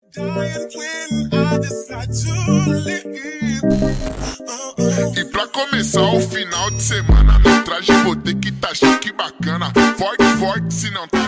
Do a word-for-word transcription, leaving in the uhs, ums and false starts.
E pra começar o final de semana, no traje vou ter que tá chique bacana. Forte, forte, se não tá